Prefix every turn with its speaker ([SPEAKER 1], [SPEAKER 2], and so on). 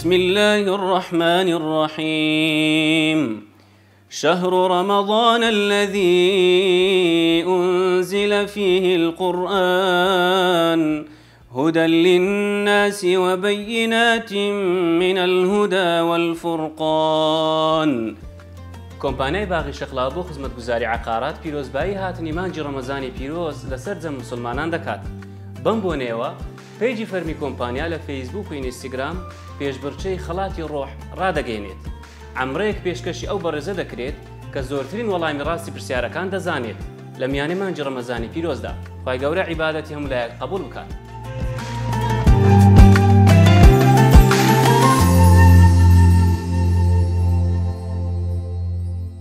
[SPEAKER 1] بسم الله الرحمن الرحيم. شهر رمضان الذي أنزل فيه القرآن هدى للناس وبينات من الهدى والفرقان. کۆمپانیای باغی شەقڵاو بۆ خزمەتگوزاری عقارات پیرۆزبایی هاتنی مانجی ڕەمەزانی پیرۆز لەسەر جەم مسلمانان دەکات. بەم بۆنەوە پیجی فەرمی کۆمپانیا لە فەیسبوک و ئینستاگرام پێشبڕکێی خەڵاتی ڕۆح ڕادەگەیەنێت. ئەمڕۆیەک پێشکەشی ئەو بەڕێزە دەکرێت کە زۆرترین وەڵامی ڕاستی پرسیارەکان دەزانێت لە میانەی مانجی ڕەمەزانی پیرۆزدا. خوای گەورە عیبادەتی هەموو لایەک قبول بکات.